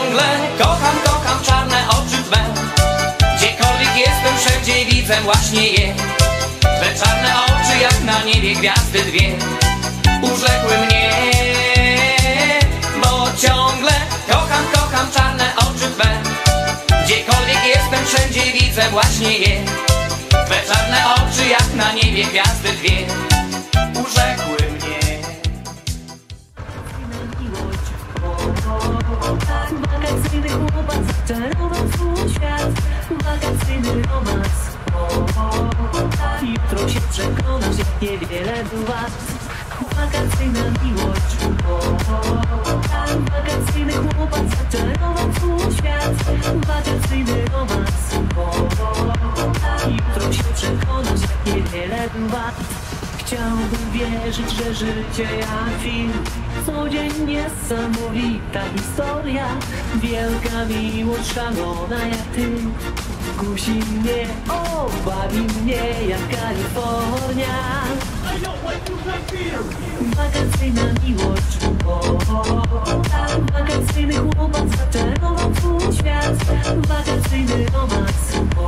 ciągle kocham, kocham czarne oczy twe. Gdziekolwiek jestem, wszędzie widzę właśnie je. Twe czarne oczy jak na niebie gwiazdy dwie urzekły mnie, bo ciągle kocham, kocham czarne oczy twe. Gdziekolwiek jestem, wszędzie widzę właśnie je. Twe czarne oczy jak na niebie gwiazdy dwie urzekły mnie. Wakacyjny chłopak zaczarował swój świat. Wakacyjny romans. Jutro się przekonasz, jak niewiele była. Wakacyjna miłość. Wakacyjny chłopak zaczarował swój świat. Wakacyjny romans. Jutro się przekonasz, jak niewiele była. Chciałbym wierzyć, że życie jak film. Co dzień niesamowita historia. Wielka miłość szalona jak ty. Kusi mnie, o, bawi mnie jak Kalifornia. Wakacyjna miłość. Wakacyjny chłopak zaczarował swój świat. Wakacyjny romans.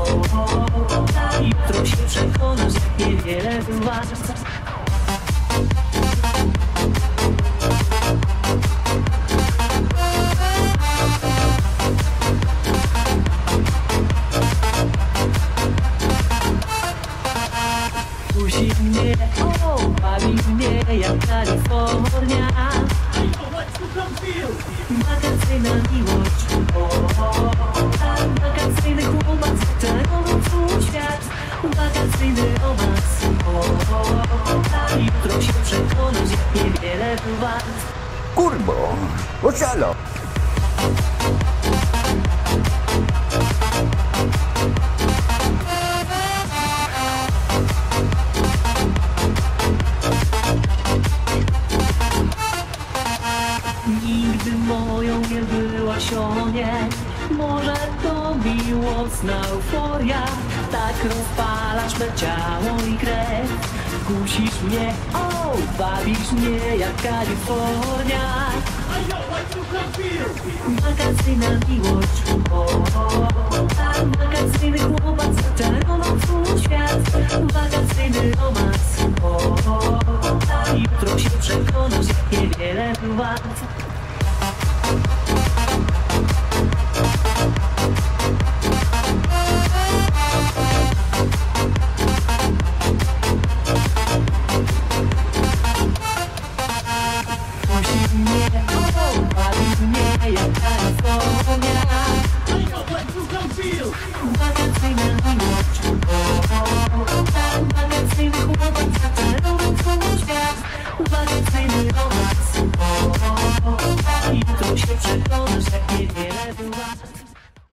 Jutro się przekonasz, jak niewiele była. Kusi mnie, o, bawi mnie jak Kalifornia. Wakacyjna miłość. Wakacyjny chłopak zaczarował swój świat. Wakacyjny romans. Jutro się przekonasz, jak niewiele był wart. Kurbo, ocialo. Nigdy moją nie byłaś, o nie. Może to miłosna euforia. Tak rozpalasz me ciało i krew. Kusisz mnie, o, bawisz mnie jak Kalifornia. Wakacyjna miłość. Wakacyjny chłopak zaczarował swój świat. Wakacyjny romans. Jutro się przekonasz, jak niewiele był wart.